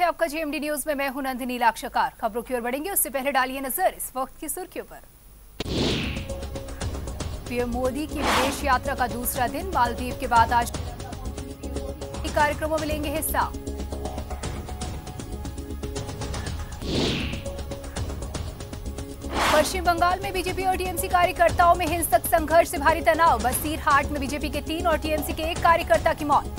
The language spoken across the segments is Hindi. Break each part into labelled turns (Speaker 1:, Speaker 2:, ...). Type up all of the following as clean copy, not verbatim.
Speaker 1: आपका जेएमडी न्यूज में मैं हूं नंदिनी लाक्षकार। खबरों की ओर बढ़ेंगे उससे पहले डालिए नजर इस वक्त की सुर्खियों पर। पीएम मोदी की विदेश यात्रा का दूसरा दिन, मालदीव के बाद आज कार्यक्रमों में लेंगे हिस्सा। पश्चिम बंगाल में बीजेपी और टीएमसी कार्यकर्ताओं में हिंसक संघर्ष से भारी तनाव। बसीरहाट में बीजेपी के 3 और टीएमसी के 1 कार्यकर्ता की मौत।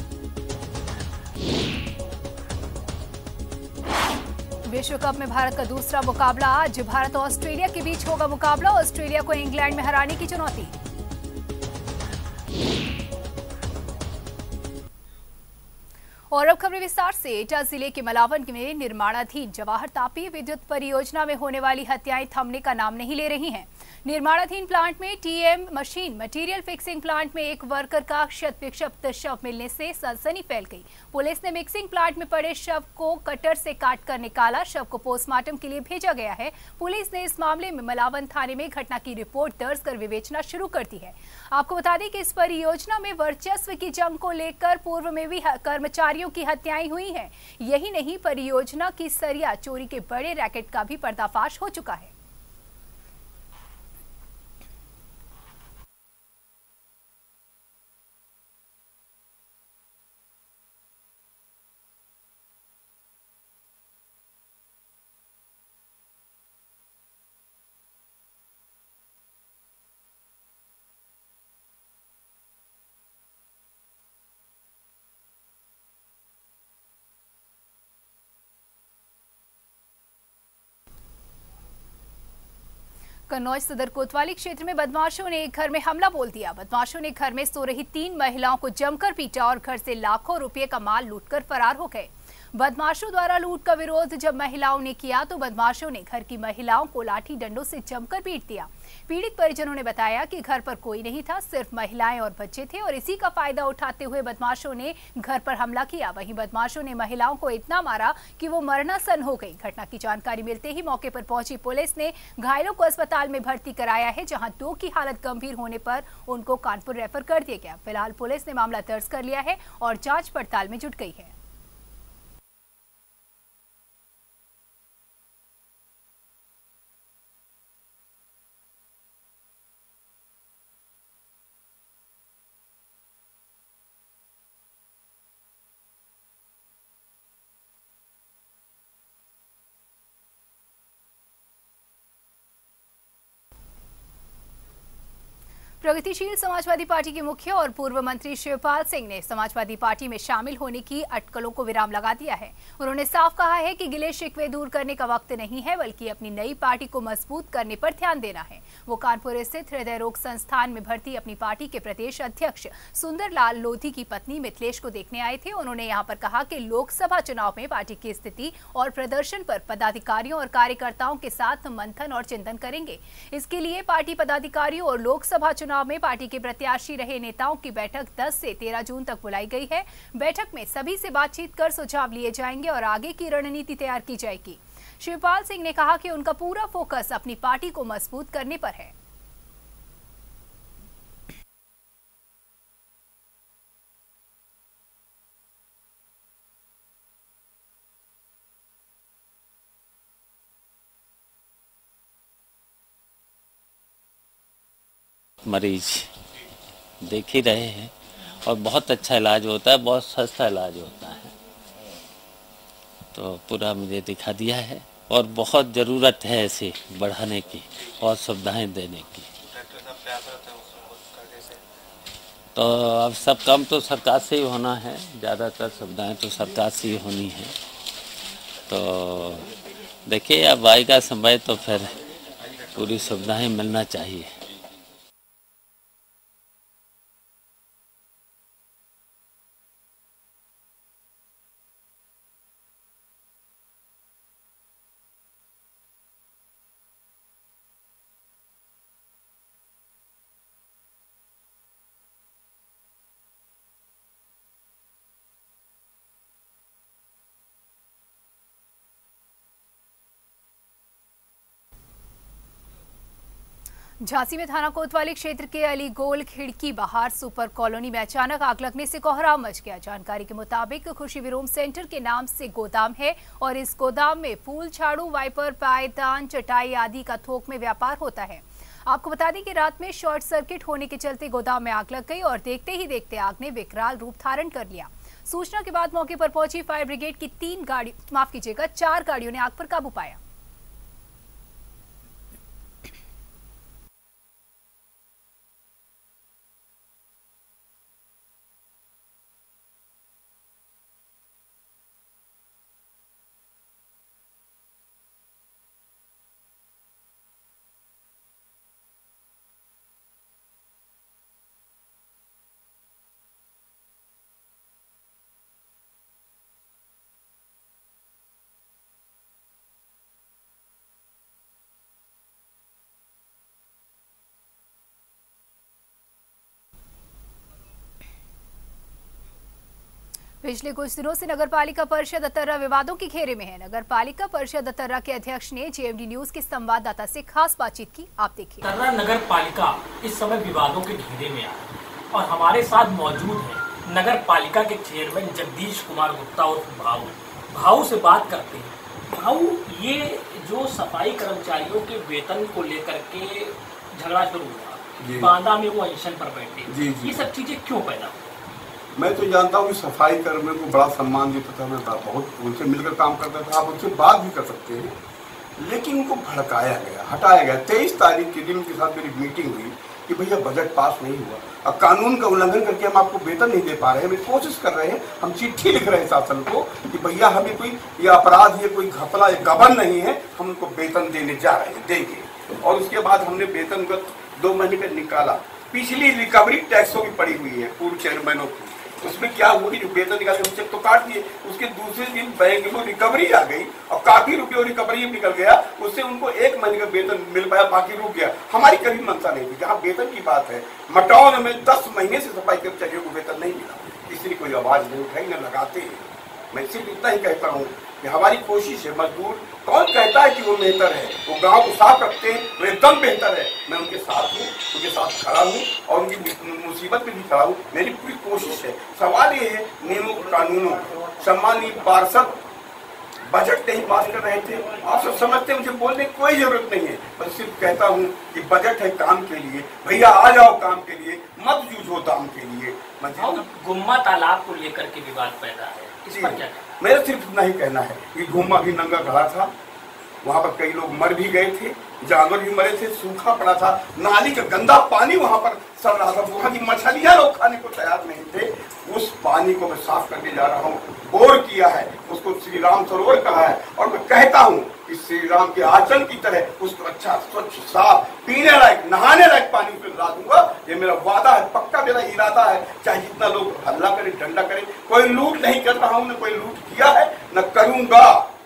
Speaker 1: विश्व कप में भारत का दूसरा मुकाबला आज, भारत और ऑस्ट्रेलिया के बीच होगा मुकाबला। ऑस्ट्रेलिया को इंग्लैंड में हराने की चुनौती। और अब खबरें विस्तार से। एटा जिले के मलावन में निर्माणाधीन जवाहर तापीय विद्युत परियोजना में होने वाली हत्याएं थमने का नाम नहीं ले रही हैं। निर्माणाधीन प्लांट में TM machine material fixing plant में एक वर्कर का क्षत विक्षत शव मिलने से सनसनी फैल गई। पुलिस ने मिक्सिंग प्लांट में पड़े शव को कटर से काटकर निकाला। शव को पोस्टमार्टम के लिए भेजा गया है। पुलिस ने इस मामले में मलावन थाने में घटना की रिपोर्ट दर्ज कर विवेचना शुरू कर दी है। आपको बता दें कि इस परियोजना में वर्चस्व की जंग को लेकर पूर्व में भी कर्मचारियों की हत्याएं हुई हैं। यही नहीं, परियोजना की सरिया चोरी के बड़े रैकेट का भी पर्दाफाश हो चुका है। कन्नौज सदर कोतवाली क्षेत्र में बदमाशों ने एक घर में हमला बोल दिया। बदमाशों ने घर में सो रही 3 महिलाओं को जमकर पीटा और घर से लाखों रुपए का माल लूटकर फरार हो गए। बदमाशों द्वारा लूट का विरोध जब महिलाओं ने किया तो बदमाशों ने घर की महिलाओं को लाठी डंडों से जमकर पीट दिया। पीड़ित परिजनों ने बताया कि घर पर कोई नहीं था, सिर्फ महिलाएं और बच्चे थे और इसी का फायदा उठाते हुए बदमाशों ने घर पर हमला किया। वहीं बदमाशों ने महिलाओं को इतना मारा कि वो मरनासन हो गई। घटना की जानकारी मिलते ही मौके पर पहुंची पुलिस ने घायलों को अस्पताल में भर्ती कराया है, जहां 2 की हालत गंभीर होने पर उनको कानपुर रेफर कर दिया गया। फिलहाल पुलिस ने मामला दर्ज कर लिया है और जांच पड़ताल में जुट गई है। प्रगतिशील समाजवादी पार्टी के मुखिया और पूर्व मंत्री शिवपाल सिंह ने समाजवादी पार्टी में शामिल होने की अटकलों को विराम लगा दिया है। उन्होंने साफ कहा है कि गिले शिकवे दूर करने का वक्त नहीं है, बल्कि अपनी नई पार्टी को मजबूत करने पर ध्यान देना है। वो कानपुर स्थित हृदय रोग संस्थान में भर्ती अपनी पार्टी के प्रदेश अध्यक्ष सुंदरलाल लोधी की पत्नी मिथिलेश को देखने आए थे। उन्होंने यहाँ पर कहा कि लोकसभा चुनाव में पार्टी की स्थिति और प्रदर्शन पर पदाधिकारियों और कार्यकर्ताओं के साथ मंथन और चिंतन करेंगे। इसके लिए पार्टी पदाधिकारियों और लोकसभा चुनाव में पार्टी के प्रत्याशी रहे नेताओं की बैठक 10 से 13 जून तक बुलाई गई है। बैठक में सभी से बातचीत कर सुझाव लिए जाएंगे और आगे की रणनीति तैयार की जाएगी। शिवपाल सिंह ने कहा कि उनका पूरा फोकस अपनी पार्टी को मजबूत करने पर है।
Speaker 2: मरीज देख ही रहे हैं और बहुत अच्छा इलाज होता है, बहुत सस्ता इलाज होता है। तो पूरा मुझे दिखा दिया है और बहुत ज़रूरत है ऐसे बढ़ाने की और सुविधाएं देने की। तो अब सब काम तो सरकार से ही होना है, ज़्यादातर सुविधाएं तो सरकार से ही होनी है। तो देखिए अब आएगा समय तो फिर पूरी सुविधाएं मिलना चाहिए।
Speaker 1: झांसी में थाना कोतवाली क्षेत्र के अली गोल खिड़की बाहर सुपर कॉलोनी में अचानक आग लगने से कोहराम मच गया। जानकारी के मुताबिक खुशी विरोम सेंटर के नाम से गोदाम है और इस गोदाम में फूल, झाड़ू, वाइपर, पायदान, चटाई आदि का थोक में व्यापार होता है। आपको बता दें कि रात में शॉर्ट सर्किट होने के चलते गोदाम में आग लग गई और देखते ही देखते आग ने विकराल रूप धारण कर लिया। सूचना के बाद मौके पर पहुंची फायर ब्रिगेड की 4 गाड़ियों ने आग पर काबू पाया। पिछले कुछ दिनों से नगरपालिका परिषद अतर्रा विवादों के घेरे में है। नगरपालिका परिषद अतर्रा के अध्यक्ष ने जेएमडी न्यूज के संवाददाता से खास बातचीत की। आप देखिए।
Speaker 3: अतर्रा नगरपालिका इस समय विवादों के घेरे में है और हमारे साथ मौजूद है नगरपालिका के चेयरमैन जगदीश कुमार गुप्ता और भाऊ से बात करते हैं। भाऊ, ये जो सफाई कर्मचारियों के वेतन को लेकर के झगड़ा शुरू हुआ, बांदा में वो अनशन पर बैठे, ये सब चीजें क्यों पैदा हुई?
Speaker 4: मैं तो जानता हूँ कि सफाई कर्मियों को बड़ा सम्मान देता था, मैं बहुत उनसे मिलकर काम करता था, आप उनसे बात भी कर सकते हैं, लेकिन उनको भड़काया गया, हटाया गया। 23 तारीख के दिन उनके साथ मेरी मीटिंग हुई कि भैया बजट पास नहीं हुआ, अब कानून का उल्लंघन करके हम आपको वेतन नहीं दे पा रहे हैं, हम कोशिश कर रहे हैं, हम चिट्ठी लिख रहे हैं शासन को कि भैया हमें कोई ये अपराध, ये कोई घपला, ये गबन नहीं है, हम उनको वेतन देने जा रहे हैं, देंगे। और उसके बाद हमने वेतन का 2 महीने का निकाला। पिछली रिकवरी टैक्सों की पड़ी हुई है पूर्व चेयरमैनों की, उसमें क्या हुआ कि जो वेतन निकाले हम चेक तो काट दिए, उसके दूसरे दिन बैंक में रिकवरी आ गई और काफी रुपये रिकवरी निकल गया, उससे उनको 1 महीने का वेतन मिल पाया, बाकी रुक गया। हमारी कभी मंशा नहीं थी। जहाँ वेतन की बात है, मटौन में 10 महीने से सफाई कर्मचारियों को वेतन नहीं मिला, किसी ने कोई आवाज नहीं उठाई, न लगाते हैं। मैं सिर्फ इतना ही कहता हूँ कि हमारी कोशिश है। मजदूर कौन कहता है कि वो बेहतर है, वो गांव को साफ रखते हैं, वो एकदम बेहतर है। मैं उनके साथ हूँ, उनके साथ खड़ा हूँ और उनकी मुसीबत में भी खड़ा हूँ। मेरी पूरी कोशिश है। सवाल ये है नियमों कानूनों। सम्मानीय पार्षद बजट नहीं पास कर रहे थे, आप सब समझते हैं, मुझे बोलने की कोई जरूरत नहीं है। मैं सिर्फ कहता हूँ कि बजट है काम के लिए, भैया आ जाओ काम के लिए, मत जूझो दाम के लिए।
Speaker 3: गुम्मा तालाब को लेकर के विवाद पैदा है, इस पर क्या?
Speaker 4: मेरा सिर्फ इतना ही कहना है कि गुम्मा भी नंगा खड़ा था, वहाँ पर कई लोग मर भी गए थे, जानवर भी मरे थे, सूखा पड़ा था, नाली का गंदा पानी वहाँ पर चल रहा था, वहाँ की मछलियाँ लोग खाने को तैयार नहीं थे। उस पानी को मैं साफ करके जा रहा हूँ, बोर किया है, उसको श्री राम सरोवर कहा है और मैं कहता हूँ कि श्री राम के आंचल की तरह उसको अच्छा, स्वच्छ, साफ, पीने लायक, नहाने लायक पानी उसमें ला दूंगा। ये मेरा वादा है, पक्का मेरा इरादा है। चाहे जितना लोग हल्ला करे, डंडा करे, कोई लूट नहीं कर रहा हूँ, न कोई लूट किया है, न करूंगा।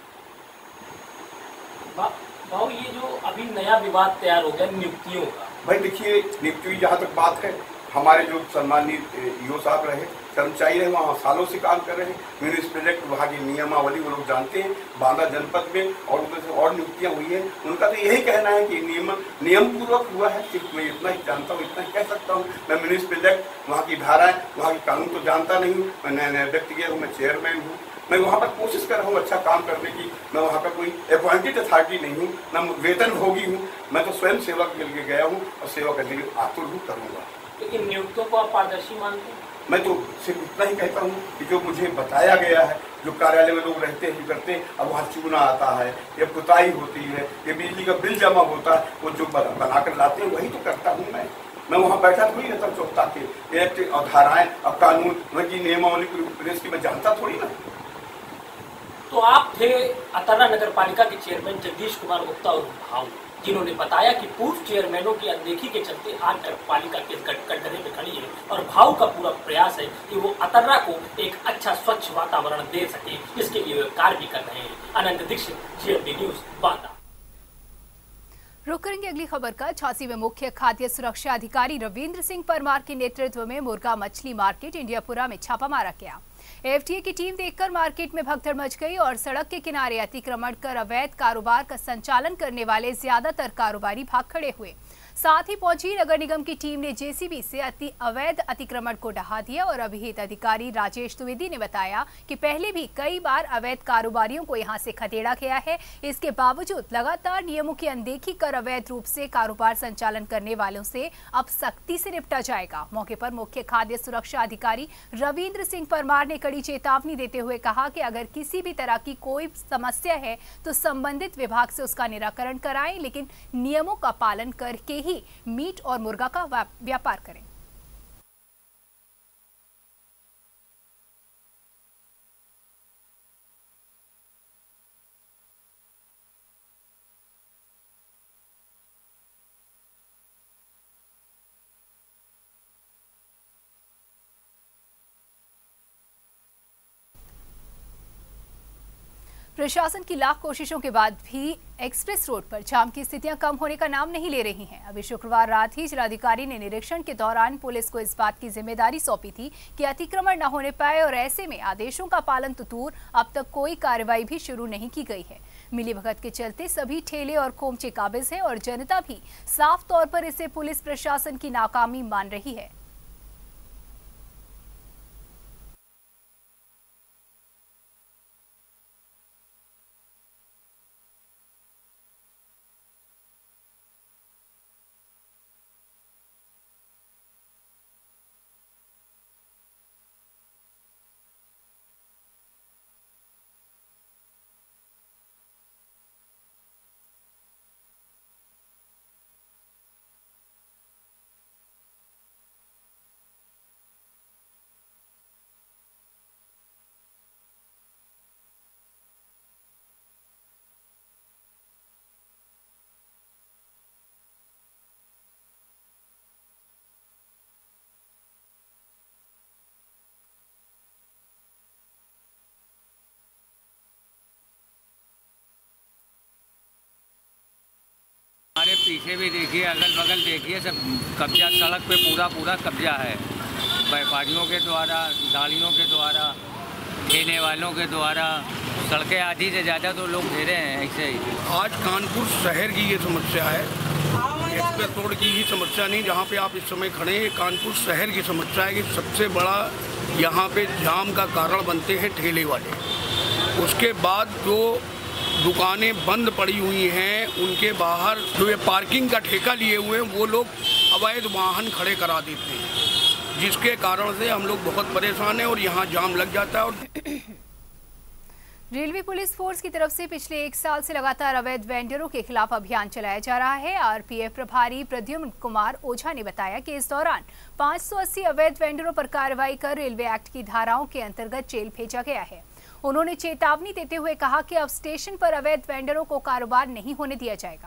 Speaker 3: भाऊ, ये जो अभी नया विवाद तैयार हो गया नियुक्तियों का,
Speaker 4: भाई देखिए, नियुक्ति जहाँ तक बात है, हमारे जो सम्मानित ईओ साहब रहे, कर्मचारी रहे, वहाँ सालों से काम कर रहे हैं। म्यूनिसिपल वहाँ की नियमावली वो लोग जानते हैं। बांदा जनपद में और उनमें से और नियुक्तियाँ हुई हैं, उनका तो यही कहना है कि नियम पूर्वक हुआ है। सिर्फ मैं इतना ही जानता हूँ, इतना ही कह सकता हूँ। मैं म्यूनिसिपल एक्ट, वहाँ की धाराएं, वहाँ की कानून तो जानता नहीं हूँ। मैं नया व्यक्ति गया हूँ, मैं चेयरमैन हूँ, मैं वहाँ पर कोशिश कर रहा हूँ अच्छा काम करने की। मैं वहाँ का कोई अपॉइंटेड अथॉरिटी नहीं हूँ, न वेतन भोगी हूँ। मैं तो स्वयं सेवक मिल के गया हूँ और सेवा करने के आतुर भी करूँगा।
Speaker 3: तो इन नियुक्तों को आप पारदर्शी मानते हैं?
Speaker 4: मैं तो सिर्फ इतना ही कहता हूँ कि जो मुझे बताया गया है, जो कार्यालय में लोग रहते हैं, करते हैं, अब वहाँ चूना आता है, ये पुताई होती है, ये बिजली का बिल जमा होता है, वो जो बनाकर लाते हैं वही तो करता हूँ मैं वहाँ बैठा थोड़ी रहता चौकता के एक्ट और धाराएं और कानून वही नियमावली प्रदेश की मैं जानता थोड़ी ना।
Speaker 3: तो आप थे अतर्रा नगर पालिका के चेयरमैन जगदीश कुमार गुप्ता और भाऊ, जिन्होंने बताया कि पूर्व चेयरमैनों की अनदेखी के चलते आज नगर पालिका के कटघरे में खड़ी है और भाऊ का पूरा प्रयास है कि वो अतर्रा को एक अच्छा स्वच्छ वातावरण दे सके, इसके लिए वे कार्य भी कर रहे हैं। Anant Dikshit, JMD news, Banda.
Speaker 1: रुक करेंगे अगली खबर का। झांसी में मुख्य खाद्य सुरक्षा अधिकारी रविंद्र सिंह परमार के नेतृत्व में मुर्गा मछली मार्केट इंडियापुरा में छापा मारा गया। एफटीए की टीम देखकर मार्केट में भगदड़ मच गई और सड़क के किनारे अतिक्रमण कर अवैध कारोबार का संचालन करने वाले ज्यादातर कारोबारी भाग खड़े हुए। साथ ही पहुंची नगर निगम की टीम ने जेसीबी से अवैध अतिक्रमण को ढहा दिया और अभिहित अधिकारी राजेश द्विवेदी ने बताया कि पहले भी कई बार अवैध कारोबारियों को यहां से खदेड़ा गया है। इसके बावजूद लगातार नियमों की अनदेखी कर अवैध रूप से कारोबार संचालन करने वालों से अब सख्ती से निपटा जाएगा। मौके पर मुख्य खाद्य सुरक्षा अधिकारी रविंद्र सिंह परमार ने कड़ी चेतावनी देते हुए कहा कि अगर किसी भी तरह की कोई समस्या है तो संबंधित विभाग से उसका निराकरण कराएं, लेकिन नियमों का पालन करके ही मीट और मुर्गा का व्यापार करें। प्रशासन की लाख कोशिशों के बाद भी एक्सप्रेस रोड पर जाम की स्थितियां कम होने का नाम नहीं ले रही हैं। अभी शुक्रवार रात ही जिलाधिकारी ने निरीक्षण के दौरान पुलिस को इस बात की जिम्मेदारी सौंपी थी कि अतिक्रमण न होने पाए और ऐसे में आदेशों का पालन तो दूर, अब तक कोई कार्रवाई भी शुरू नहीं की गई है। मिलीभगत के चलते सभी ठेले और खोमचे काबिज हैं और जनता भी साफ तौर पर इसे पुलिस प्रशासन की नाकामी मान रही है।
Speaker 5: हमारे पीछे भी देखिए, अगल बगल देखिए, सब कब्जा, सड़क पे पूरा कब्जा है। व्यापारियों के द्वारा, गाड़ियों के द्वारा, ठेले वालों के द्वारा, सड़कें आधी से ज़्यादा तो लोग घेरे हैं ऐसे ही।
Speaker 6: आज कानपुर शहर की ये समस्या है, एक्सप्रेस रोड की ही समस्या नहीं। जहाँ पे आप इस समय खड़े हैं, कानपुर शहर की समस्या है कि सबसे बड़ा यहाँ पे जाम का कारण बनते हैं ठेले वाले। उसके बाद जो दुकानें बंद पड़ी हुई हैं, उनके बाहर जो ये पार्किंग का ठेका लिए हुए हैं, वो लोग अवैध वाहन खड़े करा देते हैं, जिसके कारण से हम लोग बहुत परेशान हैं और यहाँ जाम लग जाता है। और
Speaker 1: रेलवे पुलिस फोर्स की तरफ से पिछले 1 साल से लगातार अवैध वेंडरों के खिलाफ अभियान चलाया जा रहा है। आरपीएफ प्रभारी प्रद्युम्न कुमार ओझा ने बताया कि इस दौरान 580 अवैध वेंडरों पर कार्रवाई कर रेलवे एक्ट की धाराओं के अंतर्गत जेल भेजा गया है। उन्होंने चेतावनी देते हुए कहा कि अब स्टेशन पर अवैध वेंडरों को कारोबार नहीं होने दिया जाएगा।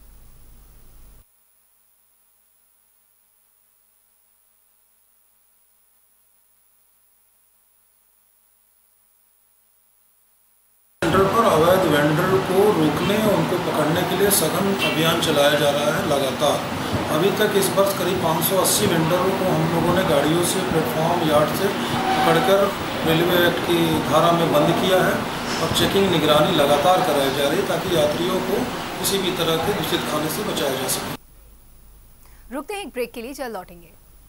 Speaker 7: पर अवैध वेंडर को रोकने और उनको पकड़ने के लिए सघन अभियान चलाया जा रहा है लगातार। अभी तक इस वर्ष करीब 580 वेंडरों को हम लोगों ने गाड़ियों से, प्लेटफॉर्म, यार्ड से पकड़कर रेलवे एक्ट की धारा में बंद किया है और चेकिंग निगरानी लगातार कराई जा रही है ताकि यात्रियों को किसी भी तरह के दूषित खाने से बचाया जा सके।
Speaker 1: रुकते हैं एक ब्रेक के लिए, जल्द लौटेंगे।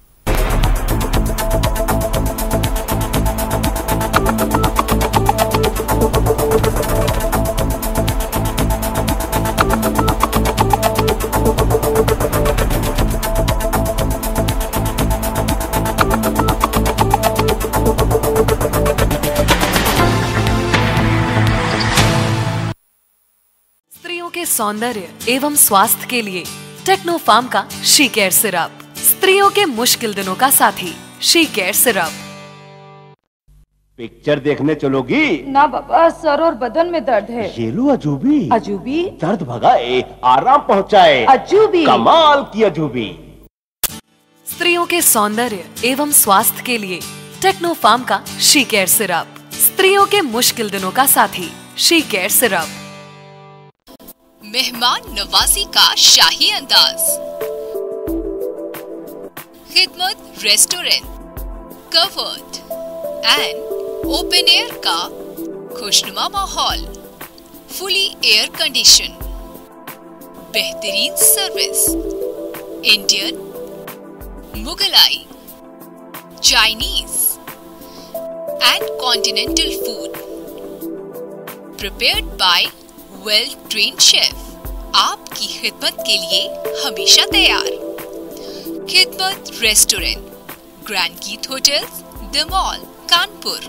Speaker 8: स्त्रियों के सौंदर्य एवं स्वास्थ्य के लिए टेक्नो फार्म का शी केयर सिरप, स्त्रियों के मुश्किल दिनों का साथी शी केयर सिरप।
Speaker 9: पिक्चर देखने चलोगी?
Speaker 10: ना बाबा, सर और बदन में दर्द है।
Speaker 9: ये लो अजूबी।
Speaker 10: अजूबी?
Speaker 9: दर्द भगाए, आराम पहुँचाए।
Speaker 10: अजूबी?
Speaker 9: कमाल की अजूबी।
Speaker 8: स्त्रियों के सौंदर्य एवं स्वास्थ्य के लिए टेक्नो फार्म का शी केयर सिरप, स्त्रियों के मुश्किल दिनों का साथी शी केयर सिरप।
Speaker 11: मेहमान नवाजी का शाही अंदाज, खिदमत restaurant, covered and open air का खुशनुमा माहौल, फुली एयर कंडीशन, बेहतरीन service, Indian, Mughlai, Chinese and continental food prepared by well trained chef आपकी खिदमत के लिए हमेशा तैयार। खिदमत restaurant, grand Geet hotels, the mall, Kanpur.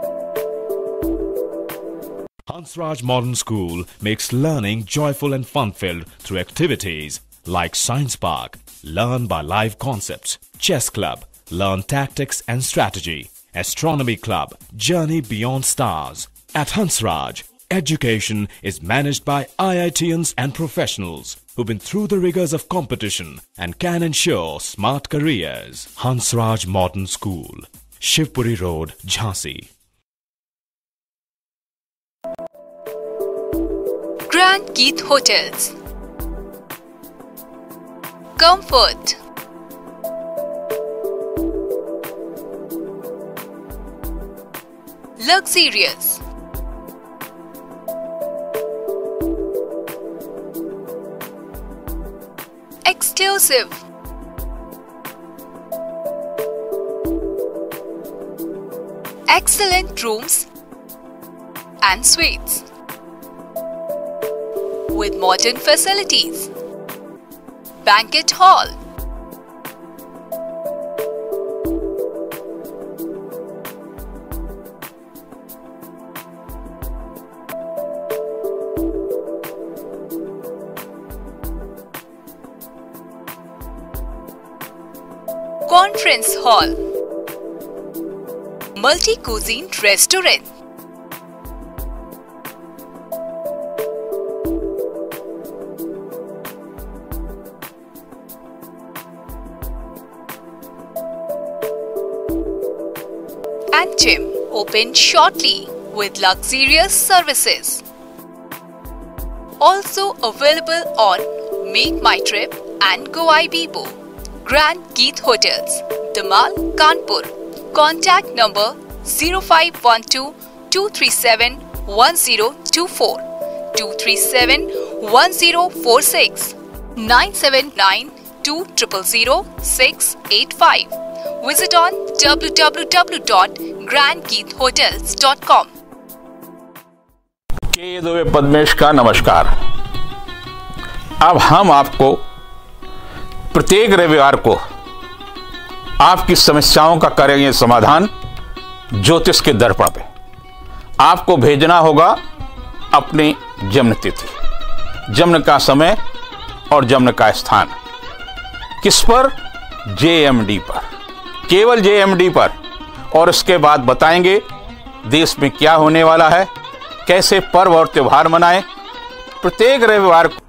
Speaker 12: Hansraj Modern School makes learning joyful and fun-filled through activities like Science Park, learn by live concepts, Chess Club, learn tactics and strategy, Astronomy Club, journey beyond stars. At Hansraj, education is managed by IITians and professionals who've been through the rigors of competition and can ensure smart careers. Hansraj Modern School, Shivpuri Road, Jhansi.
Speaker 11: Grand Geet Hotels, comfort, luxurious, exclusive, excellent rooms and suites with modern facilities, banquet hall, conference hall, multi-cuisine restaurant, and gym opened shortly with luxurious services. Also available on Make My Trip and GoIBibo. Grand Geet Hotels, Damal, Kanpur. Contact number 0512 237 1024, 237 1046, 979 2000 685. Visit on www.grandgeethotels.com.
Speaker 13: के दुबे पद्मेश का नमस्कार। अब हम आपको प्रत्येक रविवार को आपकी समस्याओं का करेंगे समाधान ज्योतिष के दर्पण पे। आपको भेजना होगा अपनी जन्म तिथि, जन्म का समय और जन्म का स्थान। किस पर? JMD पर, केवल JMD पर। और इसके बाद बताएंगे देश में क्या होने वाला है, कैसे पर्व और त्योहार मनाएं। प्रत्येक रविवार को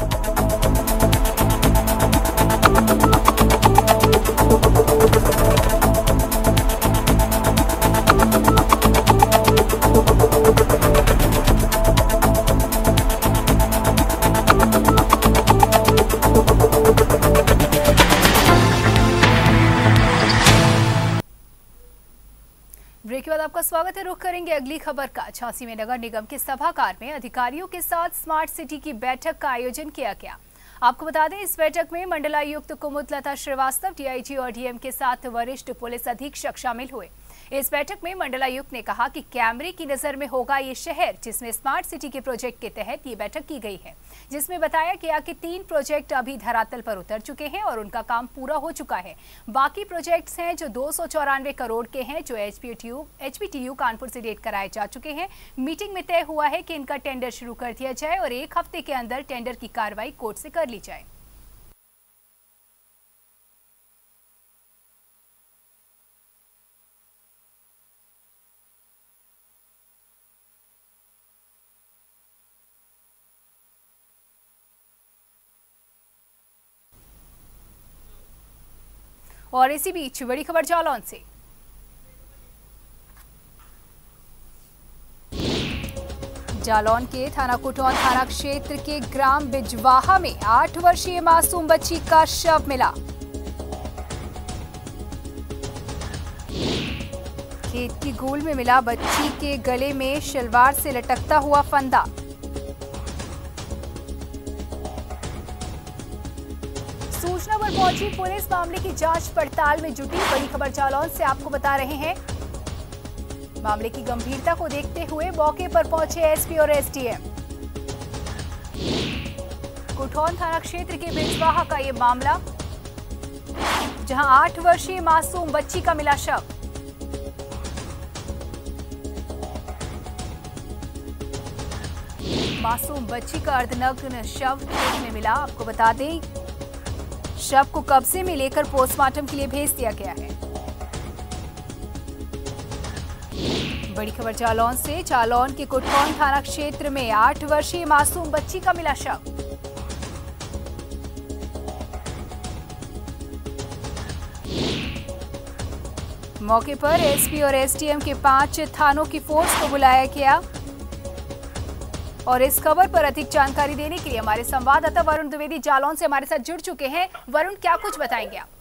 Speaker 1: ब्रेक के बाद आपका स्वागत है। रुख करेंगे अगली खबर का। झांसी में नगर निगम के सभागार में अधिकारियों के साथ स्मार्ट सिटी की बैठक का आयोजन किया गया। आपको बता दें, इस बैठक में मंडलायुक्त कुमुदलता श्रीवास्तव, DIG और DM के साथ वरिष्ठ पुलिस अधीक्षक शामिल हुए। इस बैठक में मंडलायुक्त ने कहा कि कैमरे की नजर में होगा ये शहर, जिसमें स्मार्ट सिटी के प्रोजेक्ट के तहत ये बैठक की गई है, जिसमें बताया गया कि 3 प्रोजेक्ट अभी धरातल पर उतर चुके हैं और उनका काम पूरा हो चुका है। बाकी प्रोजेक्ट्स हैं जो 294 करोड़ के हैं, जो HPTU कानपुर से डेट कराए जा चुके हैं। मीटिंग में तय हुआ है कि इनका टेंडर शुरू कर दिया जाए और 1 हफ्ते के अंदर टेंडर की कार्रवाई कोर्ट से कर ली जाए। और इसी बीच बड़ी खबर जालौन से। जालौन के थाना कुटौन थाना क्षेत्र के ग्राम बिजवाहा में 8 वर्षीय मासूम बच्ची का शव मिला। खेत की गोल में मिला बच्ची के गले में शलवार से लटकता हुआ फंदा। सूचना पर पहुंची पुलिस मामले की जांच पड़ताल में जुटी। बड़ी खबर जालौन से आपको बता रहे हैं। मामले की गंभीरता को देखते हुए मौके पर पहुंचे एसपी और एसडीएम। कुठौन थाना क्षेत्र के बिजवाहा का ये मामला, जहां 8 वर्षीय मासूम बच्ची का मिला शव। मासूम बच्ची का अर्धनग्न शव खेत में मिला। आपको बता दें, शव को कब्जे में लेकर पोस्टमार्टम के लिए भेज दिया गया है। बड़ी खबर जालौन से। जालौन के कुठौन थाना क्षेत्र में 8 वर्षीय मासूम बच्ची का मिला शव। मौके पर एसपी और एसडीएम के 5 थानों की फोर्स को बुलाया गया। और इस खबर पर अधिक जानकारी देने के लिए हमारे संवाददाता वरुण द्विवेदी जालौन से हमारे साथ जुड़ चुके हैं। वरुण, क्या कुछ बताएंगे आप?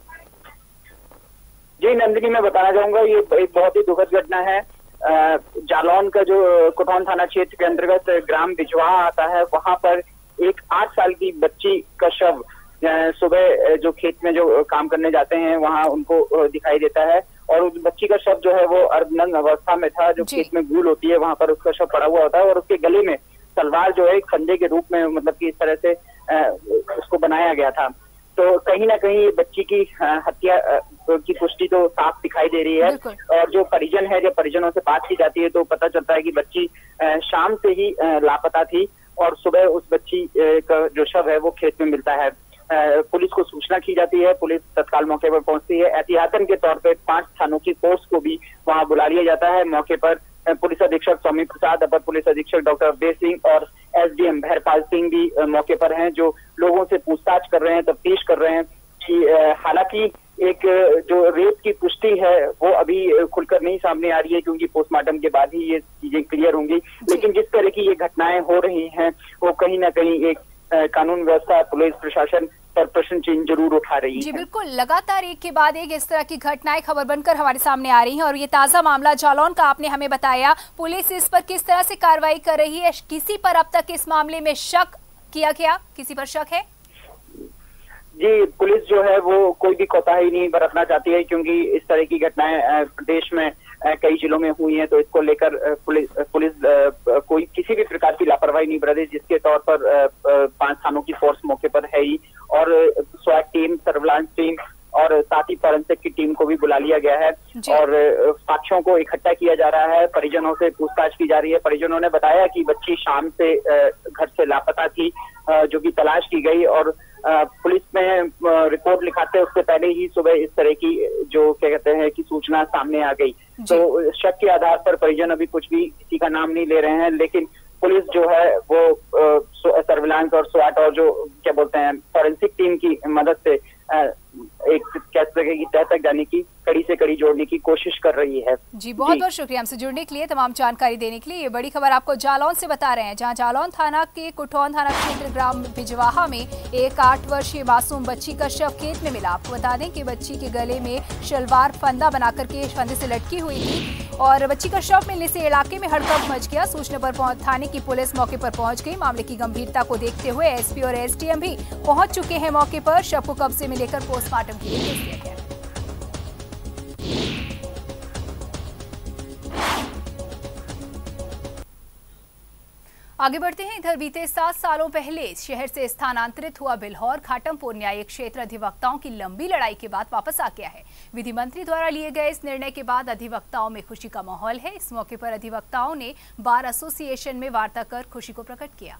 Speaker 14: जी नंदिनी, मैं बताना चाहूंगा, ये एक बहुत ही दुखद घटना है। जालौन का जो कुठौन थाना क्षेत्र के अंतर्गत ग्राम बिजवाहा आता है, वहां पर एक 8 साल की बच्ची का शव सुबह जो खेत में जो काम करने जाते हैं वहां उनको दिखाई देता है। और उस बच्ची का शव जो है वो अर्धनग्न अवस्था में था। जो खेत में गूल होती है वहां पर उसका शव पड़ा हुआ होता है और उसके गले में तलवार जो है एक फंदे के रूप में, मतलब कि इस तरह से उसको बनाया गया था। तो कहीं ना कहीं बच्ची की हत्या की पुष्टि तो साफ दिखाई दे रही है। और जो परिजन है, जब परिजनों से बात की जाती है तो पता चलता है कि बच्ची शाम से ही लापता थी और सुबह उस बच्ची का जो शव है वो खेत में मिलता है। पुलिस को सूचना की जाती है, पुलिस तत्काल मौके पर पहुंचती है। एहतियातन के तौर पर 5 थानों की फोर्स को भी वहां बुला लिया जाता है। मौके पर पुलिस अधीक्षक स्वामी प्रसाद, अपर पुलिस अधीक्षक डॉक्टर अवधेश सिंह और एसडीएम भैरपाल सिंह भी मौके पर हैं, जो लोगों से पूछताछ कर रहे हैं, तफ्तीश कर रहे हैं कि हालांकि एक जो रेप की पुष्टि है वो अभी खुलकर नहीं सामने आ रही है, क्योंकि पोस्टमार्टम के बाद ही ये चीजें क्लियर होंगी। लेकिन जिस तरह की ये घटनाएं हो रही हैं वो कहीं ना कहीं एक कानून व्यवस्था, पुलिस प्रशासन पर प्रश्न चिन्ह जरूर उठा रही है।
Speaker 1: जी बिल्कुल, लगातार एक के बाद एक इस तरह की घटनाएं खबर बनकर हमारे सामने आ रही हैं। और ये ताजा मामला जालौन का आपने हमें बताया। पुलिस इस पर किस तरह से कार्रवाई कर रही है? किसी पर अब तक इस मामले में शक किया गया? किसी पर शक है?
Speaker 14: जी, पुलिस जो है वो कोई भी कोताही नहीं बरतना चाहती है, क्योंकि इस तरह की घटनाएं प्रदेश में कई जिलों में हुई हैं। तो इसको लेकर पुलिस कोई किसी भी प्रकार की लापरवाही नहीं बरती, जिसके तौर पर 5 थानों की फोर्स मौके पर है ही। और स्वाट टीम, सर्विलांस टीम और साथ ही फॉरेंसिक की टीम को भी बुला लिया गया है और साक्ष्यों को इकट्ठा किया जा रहा है। परिजनों से पूछताछ की जा रही है। परिजनों ने बताया कि बच्ची शाम से घर से लापता थी, जो कि तलाश की गई और पुलिस में रिपोर्ट लिखाते उससे पहले ही सुबह इस तरह की जो क्या कहते हैं कि सूचना सामने आ गई। तो शक के आधार पर परिजन अभी कुछ भी किसी का नाम नहीं ले रहे हैं, लेकिन पुलिस जो है वो सर्विलांस और स्वाट और जो क्या बोलते हैं फॉरेंसिक टीम की मदद से एक क्या सके की तह तक जाने की कड़ी से कड़ी जोड़ने की कोशिश कर रही है।
Speaker 1: जी बहुत बहुत शुक्रिया हमसे जुड़ने के लिए, तमाम जानकारी देने के लिए। ये बड़ी खबर आपको जालौन से बता रहे हैं, जहां जालौन थाना के कुठौन थाना क्षेत्र ग्राम बिजवाहा में एक 8 वर्षीय मासूम बच्ची का शव खेत में मिला। आपको बता दें कि बच्ची के गले में शलवार फंदा बनाकर के फंदे से लटकी हुई थी और बच्ची का शव मिलने से इलाके में हड़कंप मच गया। सूचना पर थाने की पुलिस मौके पर पहुंच गई। मामले की गंभीरता को देखते हुए एसपी और एसडीएम भी पहुंच चुके हैं मौके पर। शव को कब्जे में लेकर पोस्टमार्टम के लिए भेज दिया गया। आगे बढ़ते हैं। इधर बीते 7 सालों पहले शहर से स्थानांतरित हुआ बिल्हौर घाटमपुर न्यायिक क्षेत्र अधिवक्ताओं की लंबी लड़ाई के बाद वापस आ गया है। विधि मंत्री द्वारा लिए गए इस निर्णय के बाद अधिवक्ताओं में खुशी का माहौल है। इस मौके पर अधिवक्ताओं ने बार एसोसिएशन में वार्ता कर खुशी को प्रकट किया।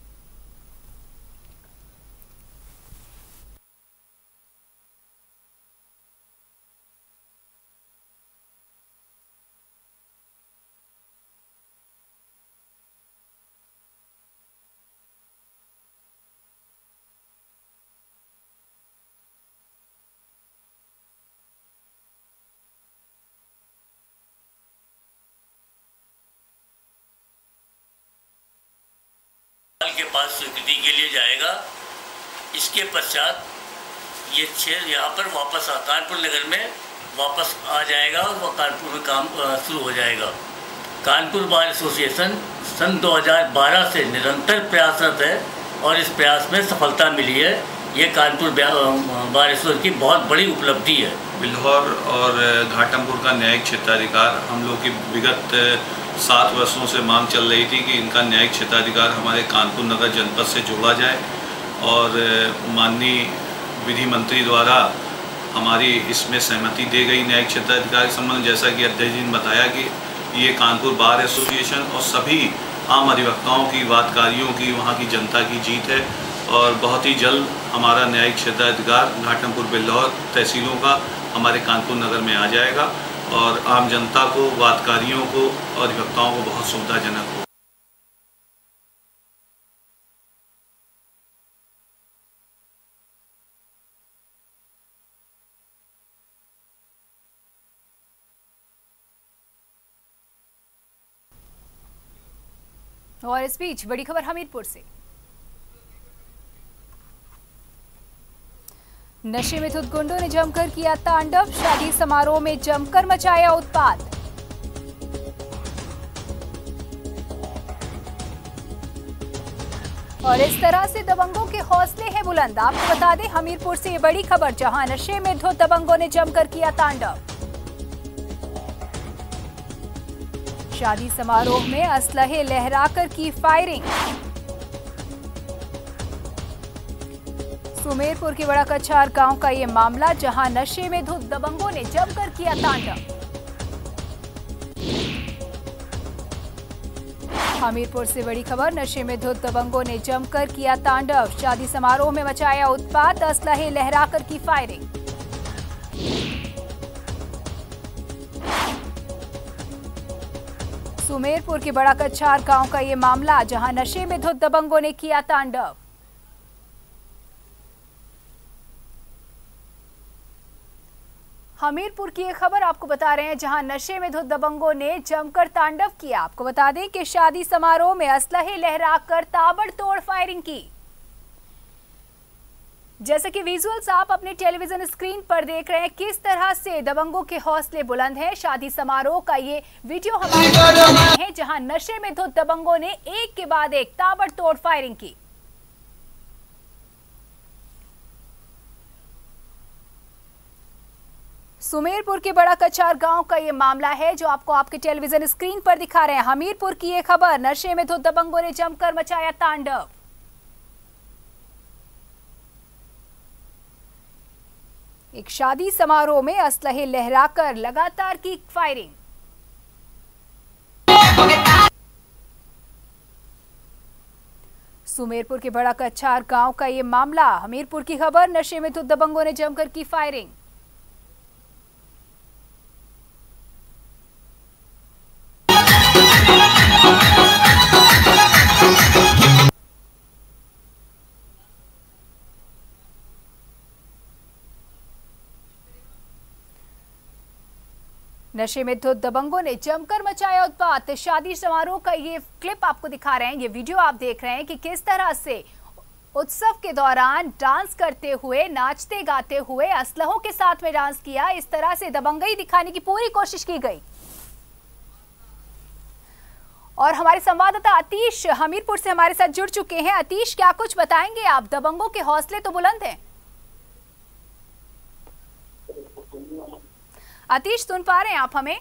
Speaker 15: के पास स्वीकृति के लिए जाएगा। इसके पश्चात ये क्षेत्र यहाँ पर वापस कानपुर नगर में वापस आ जाएगा और वह कानपुर में काम शुरू हो जाएगा। कानपुर बार एसोसिएशन सन 2012 से निरंतर प्रयासरत है और इस प्रयास में सफलता मिली है। ये कानपुर बार एसोसिएशन की बहुत बड़ी उपलब्धि है।
Speaker 16: बिल्हौर और घाटमपुर का न्यायिक क्षेत्राधिकार हम लोग की विगत 7 वर्षों से मांग चल रही थी कि इनका न्यायिक क्षेत्राधिकार हमारे कानपुर नगर जनपद से जोड़ा जाए और माननीय विधि मंत्री द्वारा हमारी इसमें सहमति दी गई न्यायिक क्षेत्राधिकार के संबंध। जैसा कि अध्यक्ष जी ने बताया कि ये कानपुर बार एसोसिएशन और सभी आम अधिवक्ताओं की, वादकारियों की, वहाँ की जनता की जीत है और बहुत ही जल्द हमारा न्यायिक क्षेत्राधिकार घाटमपुर बिल्हौर तहसीलों का हमारे कानपुर नगर में आ जाएगा और आम जनता को, वादकारियों को और अधिवक्ताओं को बहुत सुविधाजनक हो।
Speaker 1: और इस बीच बड़ी खबर हमीरपुर से। नशे में धुत गुंडों ने जमकर किया तांडव, शादी समारोह में जमकर मचाया उत्पात। और इस तरह से दबंगों के हौसले हैं बुलंद। आपको बता दें हमीरपुर से ये बड़ी खबर, जहां नशे में धुत दबंगों ने जमकर किया तांडव। शादी समारोह में असलहे लहराकर की फायरिंग। सुमेरपुर के बड़ा कछार गांव का ये मामला, जहां नशे में धुत दबंगों ने जमकर किया तांडव। हमीरपुर से बड़ी खबर, नशे में धुत दबंगों ने जमकर किया तांडव, शादी समारोह में मचाया उत्पात, असलहे लहराकर की फायरिंग। सुमेरपुर के बड़ा कछार गांव का ये मामला, जहां नशे में धुत दबंगों ने किया तांडव। हमीरपुर की एक खबर आपको बता रहे हैं, जहां नशे में धुत दबंगों ने जमकर तांडव किया। आपको बता दें कि शादी समारोह में असलहे लहराकर ताबड़तोड़ फायरिंग की। जैसे कि विजुअल्स आप अपने टेलीविजन स्क्रीन पर देख रहे हैं, किस तरह से दबंगों के हौसले बुलंद हैं। शादी समारोह का ये वीडियो हमारे सामने है, जहां नशे में धुत दबंगों ने एक के बाद एक ताबड़तोड़ फायरिंग की। सुमेरपुर के बड़ा कछार गांव का ये मामला है, जो आपको आपके टेलीविजन स्क्रीन पर दिखा रहे हैं। हमीरपुर की ये खबर, नशे में धुत दबंगों ने जमकर मचाया तांडव। एक शादी समारोह में असलहे लहराकर लगातार की फायरिंग। सुमेरपुर के बड़ा कछार गांव का ये मामला, हमीरपुर की खबर, नशे में धुत दबंगों ने जमकर की फायरिंग। नशे में धुत दबंगों ने जमकर मचाया उत्पात। शादी समारोह का ये क्लिप आपको दिखा रहे हैं, ये वीडियो आप देख रहे हैं कि किस तरह से उत्सव के दौरान डांस करते हुए, नाचते गाते हुए, असलहों के साथ में डांस किया। इस तरह से दबंगई दिखाने की पूरी कोशिश की गई। और हमारे संवाददाता अतीश हमीरपुर से हमारे साथ जुड़ चुके हैं। अतीश, क्या कुछ बताएंगे आप? दबंगों के हौसले तो बुलंद हैं। अतीश, सुन पा रहे हैं आप हमें?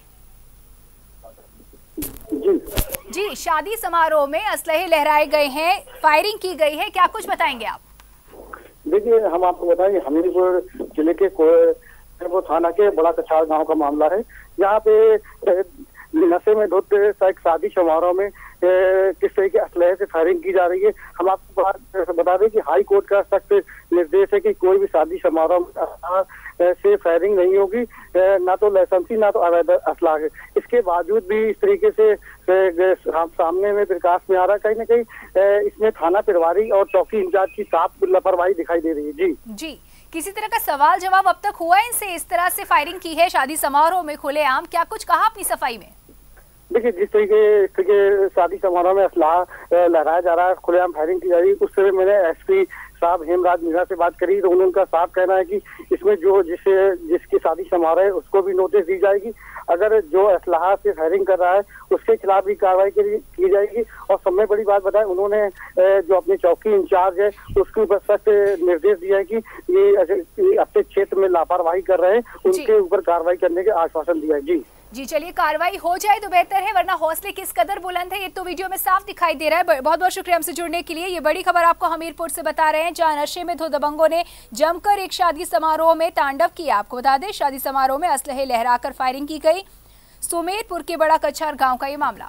Speaker 1: जी, शादी समारोह में असलहे लहराए गए हैं, फायरिंग की गई है, क्या कुछ बताएंगे आप?
Speaker 17: देखिए, हम आपको बताएंगे हमीरपुर जिले के थाना के बड़ा कछार गांव का मामला है। यहाँ पे नशे में धुत एक शादी समारोह में किस तरह के असलहे से फायरिंग की जा रही है। हम आपको बता दें कि हाई कोर्ट का सख्त निर्देश है कि कोई भी शादी समारोह में से फायरिंग नहीं होगी, ना तो लाइसेंसी ना तो अवैध असला है। इसके बावजूद भी इस तरीके से सामने में प्रकाश में आ रहा है। कहीं ना कहीं इसमें थाना प्रभारी और चौकी इंचार्ज की साफ लापरवाही दिखाई दे रही है। जी, किसी तरह का सवाल जवाब अब तक हुआ इनसे? इस तरह से फायरिंग की है शादी समारोह में खुलेआम, क्या कुछ कहा अपनी सफाई में? देखिए, जिस तरीके शादी समारोह में असलाह लहराया जा रहा है, खुलेआम फायरिंग की जा रही है, उस समय मैंने एसपी साहब हेमराज मीणा से बात करी तो उन्होंने उनका साफ कहना है कि इसमें जो जिसकी शादी समारोह है उसको भी नोटिस दी जाएगी। अगर जो असलाहा से फायरिंग कर रहा है उसके खिलाफ भी कार्रवाई की जाएगी। और सबसे बड़ी बात बताएं, उन्होंने जो अपने चौकी इंचार्ज है उसके ऊपर सख्त निर्देश दिया है कि ये अपने क्षेत्र में लापरवाही कर रहे हैं, उनके ऊपर कार्रवाई करने का आश्वासन दिया है।
Speaker 1: जी चलिए, कार्रवाई हो जाए तो बेहतर है, वरना हौसले किस कदर बुलंद है ये तो वीडियो में साफ दिखाई दे रहा है। बहुत बहुत शुक्रिया हमसे जुड़ने के लिए। ये बड़ी खबर आपको हमीरपुर से बता रहे हैं, जहां नशे में 2 दबंगों ने जमकर एक शादी समारोह में तांडव किया। आपको बता दें, शादी समारोह में असलहे लहराकर फायरिंग की गई। सुमेरपुर के बड़ा कछार गांव का ये मामला।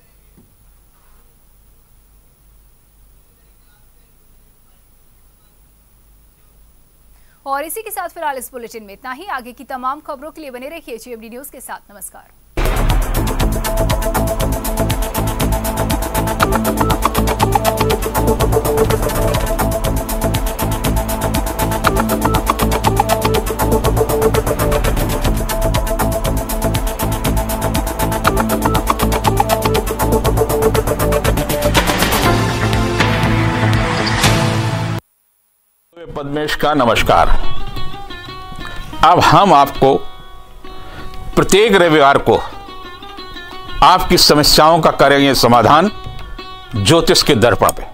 Speaker 1: और इसी के साथ फिलहाल इस बुलेटिन में इतना ही। आगे की तमाम खबरों के लिए बने रहिए GMD न्यूज के साथ। नमस्कार।
Speaker 13: पद्मेश का नमस्कार। अब हम आपको प्रत्येक रविवार को आपकी समस्याओं का करेंगे समाधान ज्योतिष के दर्पण पे।